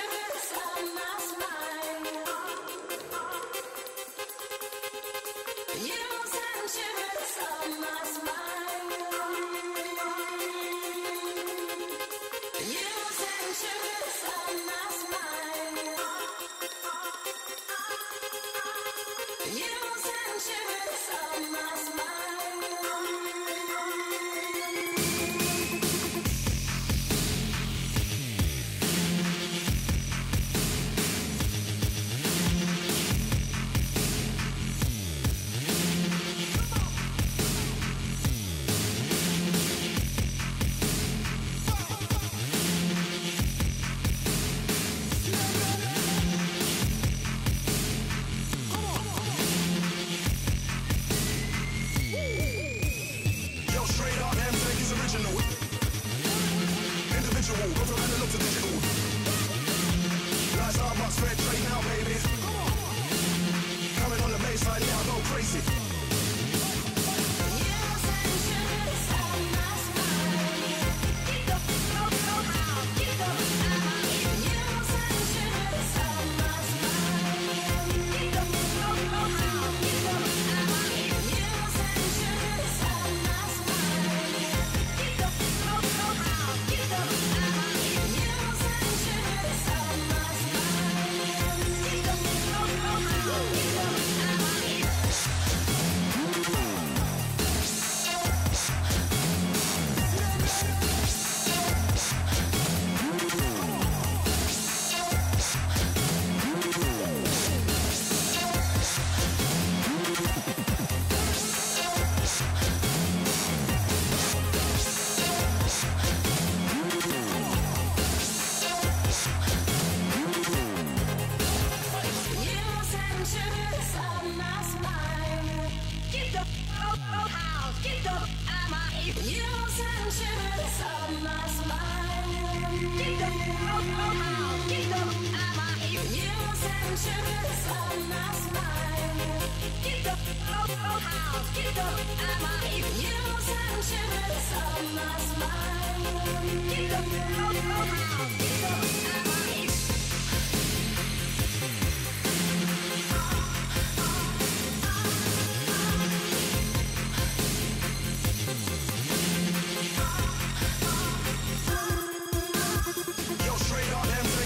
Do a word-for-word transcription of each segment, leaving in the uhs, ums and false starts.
Yo, straight up, M J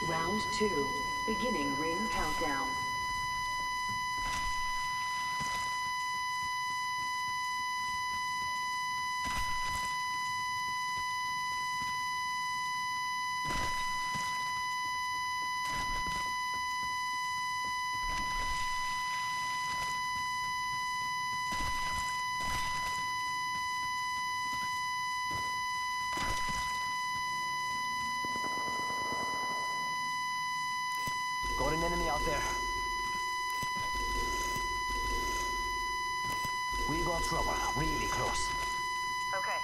Round two. Beginning ring countdown. Got an enemy out there. We got trouble, really close. Okay.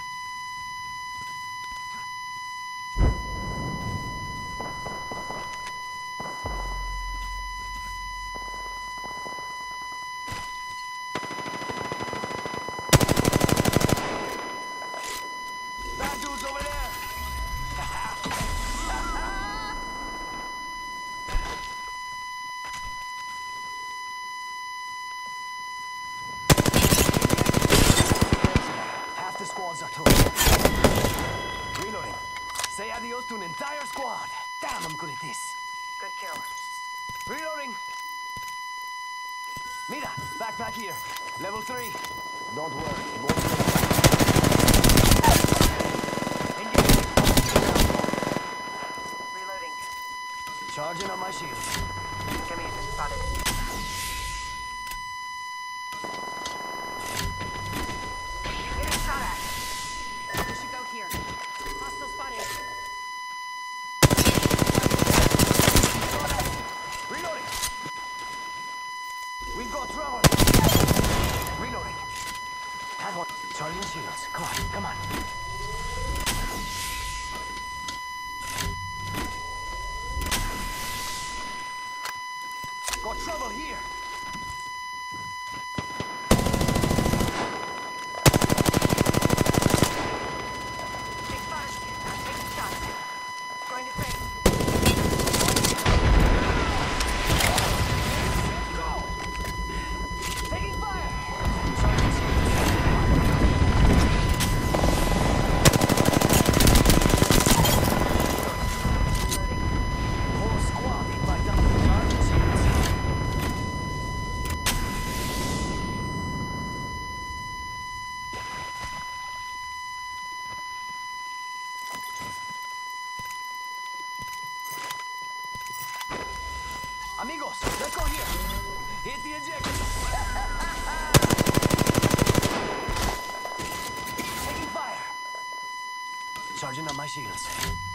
That dude's over there! Half the squads are close. Reloading. Say adios to an entire squad. Damn, I'm good at this. Good kill. Reloading. Mira, backpack here. Level three. Don't worry. It won't be engaging. Reloading. Charging on my shields. Enemy has been spotted. Getting shot at. We should go here. Hostile spotted. Reloading. We've got trouble. Reloading. Had one. Charging shields. Come on, come on. Got trouble here. Big spotted. I'm taking shots. Going to frame. Go! Taking fire! Reloading. Whole squad hit by double charging shields. Amigos, let's go here. Hit the ejector. Taking fire. Charging on my shields.